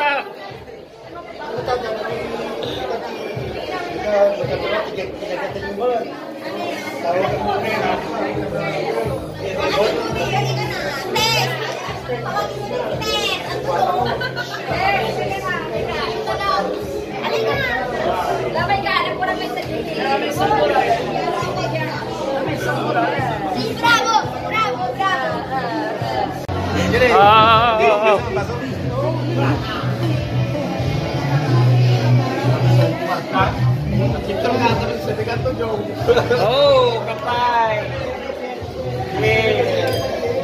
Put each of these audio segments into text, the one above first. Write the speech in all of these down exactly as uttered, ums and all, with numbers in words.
Bravo, bravo, bravo. Ah, oh, kapay. Yeah.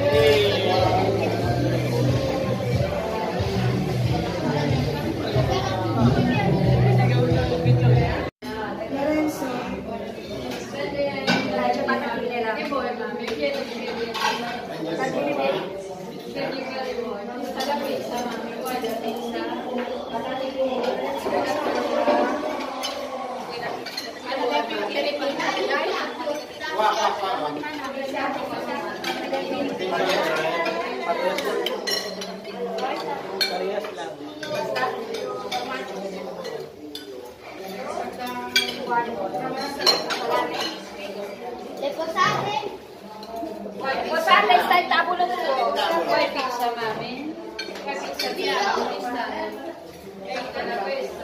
Le posate? Posate sta il tavolo del tuo. Poi pizza, mami. Poi pizza via, dove sta? Eccola questa.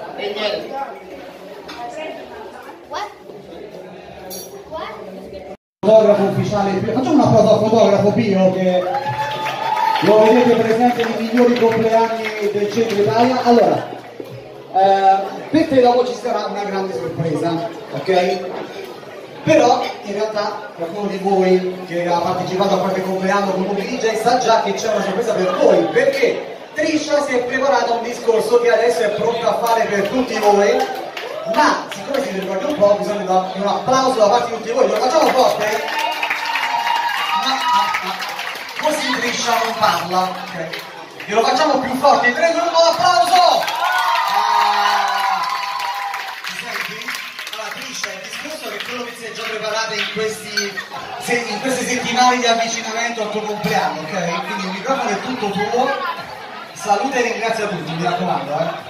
What? What? Fotografo ufficiale, facciamo un applauso al fotografo Pio che lo vedete presente nei migliori compleanni del centro Italia. Allora, eh, per te dopo ci sarà una grande sorpresa, ok? Però in realtà qualcuno di voi che ha partecipato a qualche compleanno con un D J sa già che c'è una sorpresa per voi, perché Trisha si è preparata un discorso che adesso è pronta a fare per tutti voi, ma siccome si ricorda un po' bisogna di un applauso da parte di tutti voi. Lo facciamo forte? Ma, ma, ma. Così Trisha non parla, ok? Glielo facciamo più forte, tre, due, uno, applauso! Ah, ti senti? Allora Trisha, il discorso è quello che si è già preparato in, questi, in queste settimane di avvicinamento al tuo compleanno, ok? Quindi il microfono è tutto tuo, saluta e ringrazia tutti, mi raccomando, eh?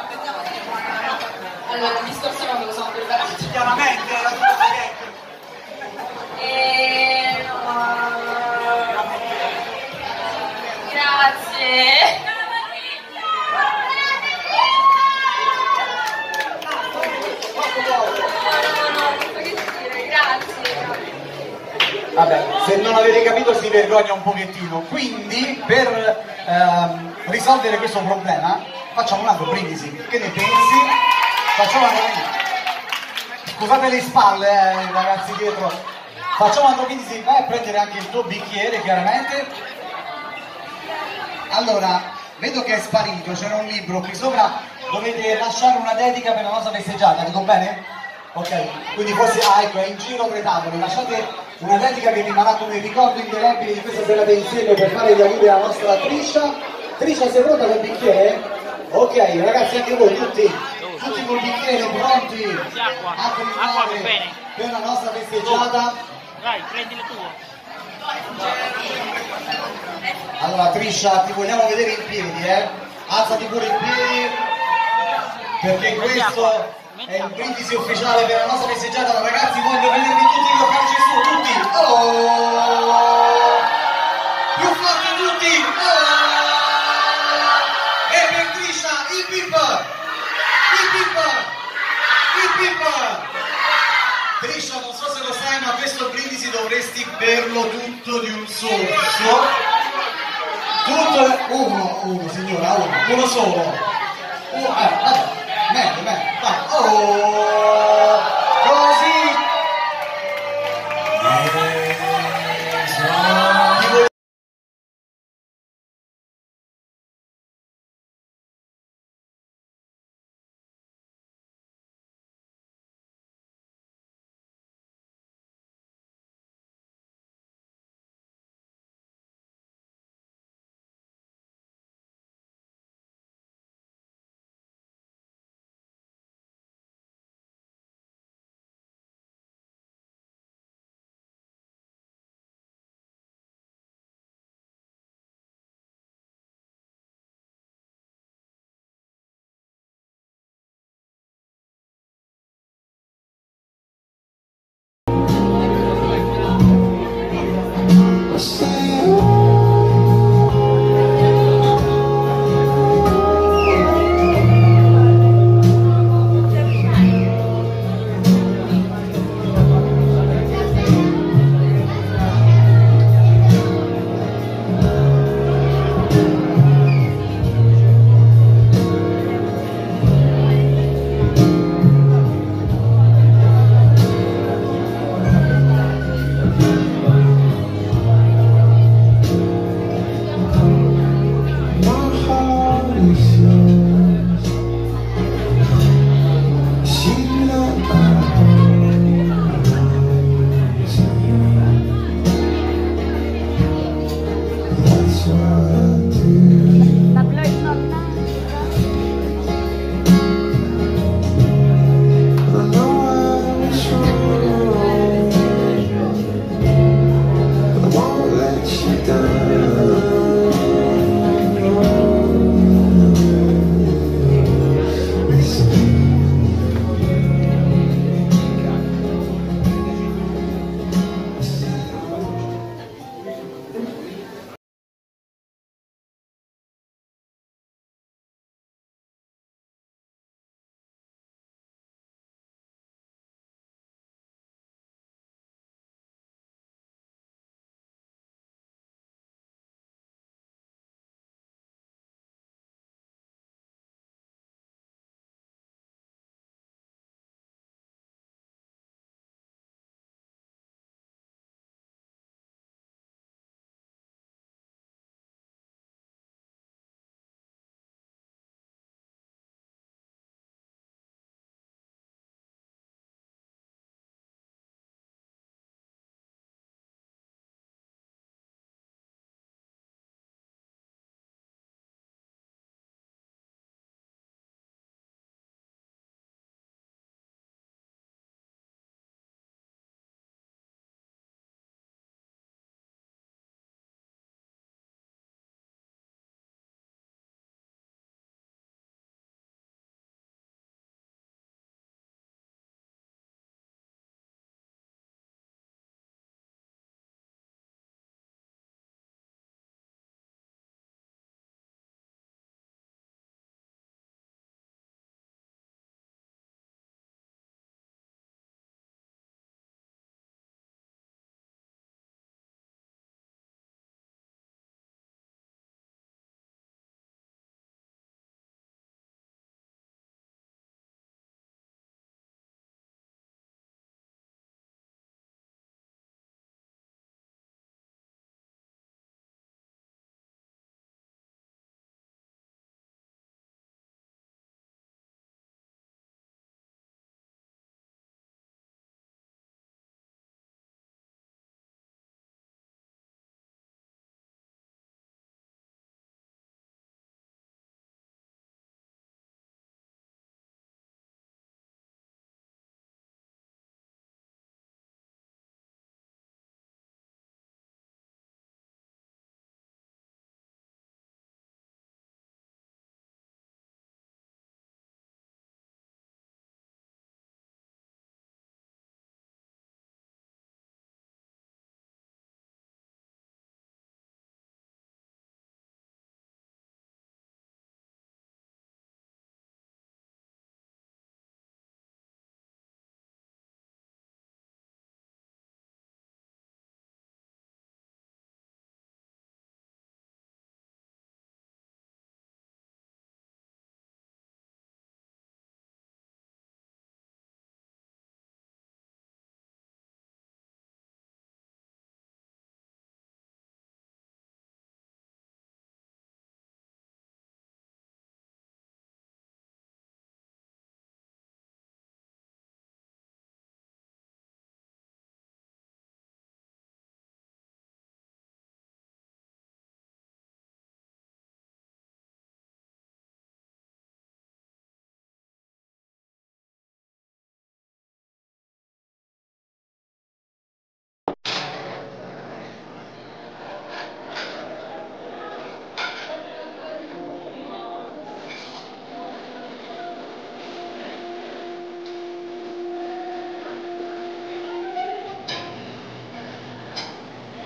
Allora, il discorso non me lo sono preparato. Chiaramente, era tutto corretto. E... no. Grazie. Vabbè, se non avete capito si vergogna un pochettino, quindi per ehm, risolvere questo problema facciamo un altro brindisi, che ne pensi? Facciamo un altro brindisi. Scusate le spalle eh, ragazzi dietro, facciamo un altro brindisi, vai a prendere anche il tuo bicchiere chiaramente. Allora, vedo che è sparito, c'era un libro qui sopra, dovete lasciare una dedica per la nostra festeggiata, dico bene? Ok, quindi forse, ah ecco, è in giro tra i tavoli, lasciate una dedica che rimarrà come ricordo indelebile di questa serata insieme per fare gli auguri alla nostra Trisha. Trisha, sei pronta col bicchiere? Ok, ragazzi, anche voi, tutti, tutti col bicchiere, pronti a cominciare per la nostra festeggiata. Dai, prendi le tue. Allora Trisha, ti vogliamo vedere in piedi, eh? Alzati pure in piedi, perché questo è il brindisi ufficiale per la nostra festeggiata. Ragazzi, voglio vedervi tutti con calci su, tutti! Oh! Più forti tutti! Oh! E per Trisha, il pip! Il pip! Il pip! Trisha, non so se lo sai, ma questo brindisi dovresti berlo tutto di un sorso. Tutto, uno, uno signora, uno, uno solo. Uno, eh, vabbè, meglio, meglio, vai. Oh, così.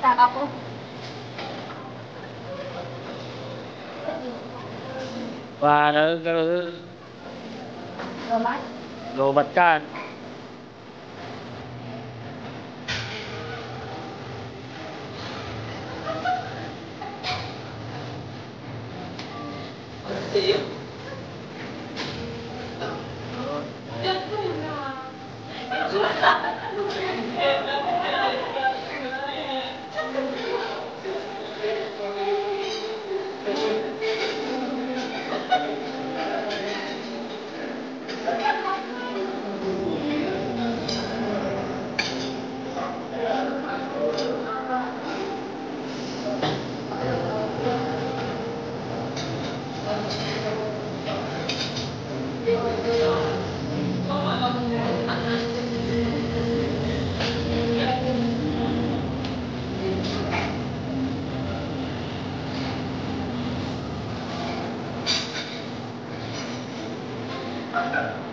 Tama po. Paano? Roman? Lobat ka. Thank you.